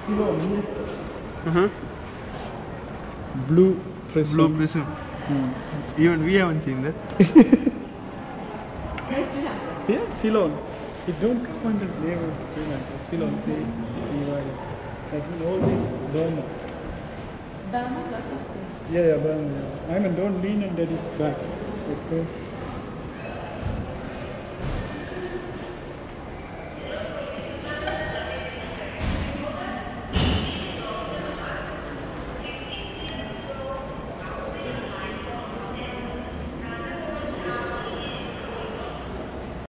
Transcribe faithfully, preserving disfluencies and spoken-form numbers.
Ceylon. Uh-huh. Blue prism. Blue prism. Hmm. Even we haven't seen that. Yeah, Ceylon. It don't come under the name of Sri Lanka. Ceylon, C E Y. That's been always Burma. Yeah, yeah, Burma. Yeah. I mean, don't lean on daddy's back. Okay.